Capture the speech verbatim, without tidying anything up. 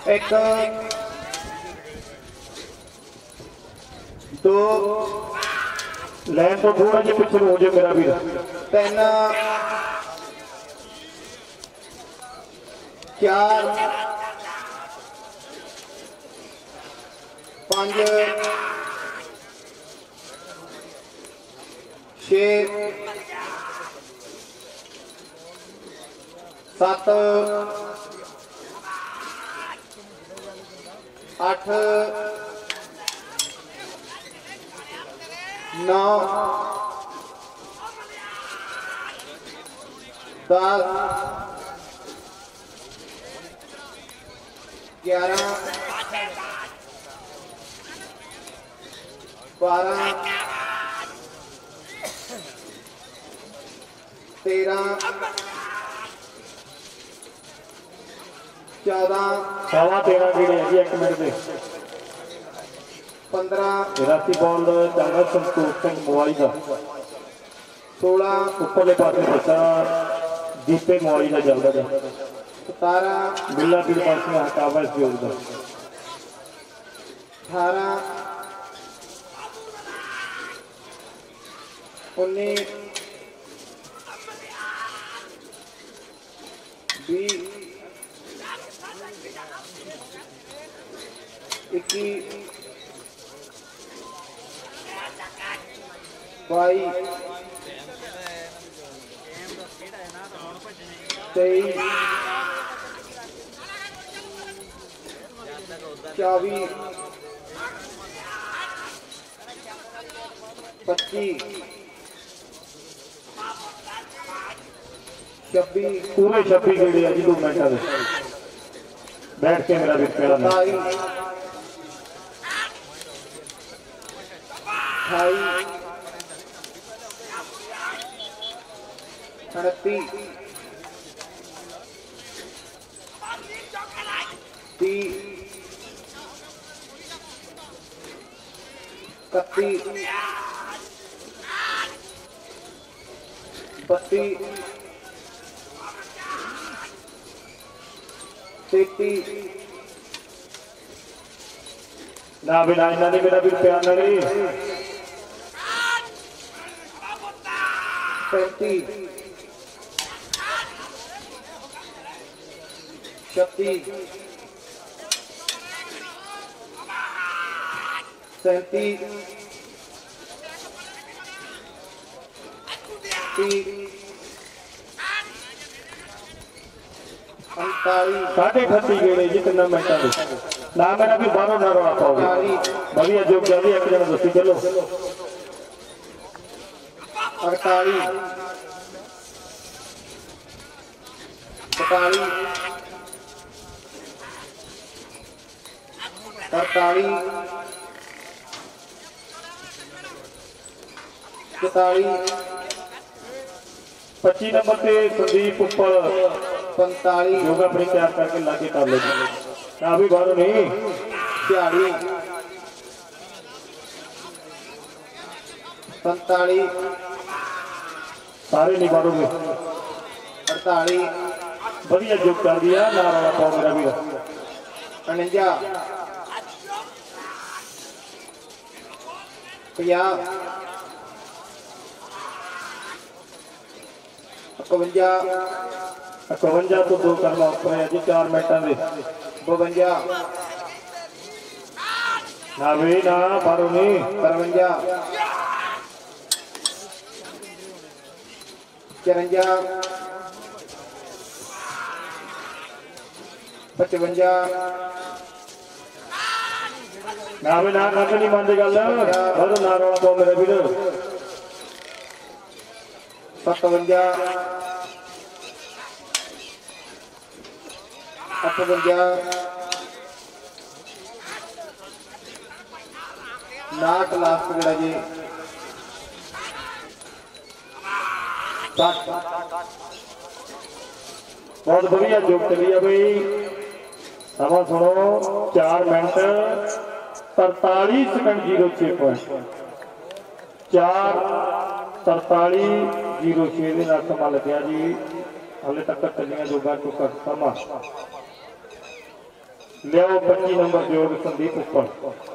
एक दो लैन तो थोड़ा जिहा पिछे हो जाए मेरा वीर। तीन चार पांच छे सत्त अठ नौ दस ग्यारह बारह तेरह चौदह सवा तेरह गेड़े है जी एक मिनट के। पंद्रह तिरासी बॉल चंगा संतोष सिंह मोवाली का। सोलह उपरले पासे बच्चा दीपे मोवाली का चलता है। सतारह बिल्ला पीर पासे हटावा इस योग का। अठारह उन्नीस बीस इक्कीस बाईस तेईस चौबीस पच्चीस छब्बीस पूरे छब्बीस गेड़े है जी दो मिनटा के। बैठ के मेरा भी प्यारा सताईस अठाईस उनतीस तीस इकतीस बत्तीस तैंतीस ना बिना इन्हों ने मेरा भी प्यार नहीं। पैंतीस छत्तीस सैंतीस तीस उनतालीस साढ़े अठत्ती गेड़े जी तीन मिनटा के। ना मेरा भी बारह ना रोना पाओगे बढ़िया जो जल्दी एक जना दसी चलो। अड़तालीस पैंतालीस अड़तालीस चौतालीस पच्ची नंबर से संदीप उपर पैंतालीस योगा अपनी तैयार करके लाके कर ले। ना भी बारह नहीं छियालीस पैंतालीस सारे नहीं मारोगे। अड़तालीस बढ़िया जो कर दिया ना रोना पाओ मेरा भी। उनंजा पचास इकवंजा इकवंजा तो दो करना उपर है जी चार मिनटा के। बवंजा ना भी ना मारो नहीं। तरवंजा चरंजा पचवंजा ना भी ना कख नहीं मानते गल बड़ो ना रोना पाओ मेरा भी। सतवंजा अठवंजा नाट लास्ट गड़ा जी साठ बहुत बढ़िया जोक चली है भाई। समा सुनो चार मिनट तरतालीस सेकंड जीरो छे पॉइंट चार तरताली जीरो छे समा लग्या जी। हाले तक चलिया जोगा चुका समा लियाओ पच्चीस नंबर जोड़ संदीप उप्पर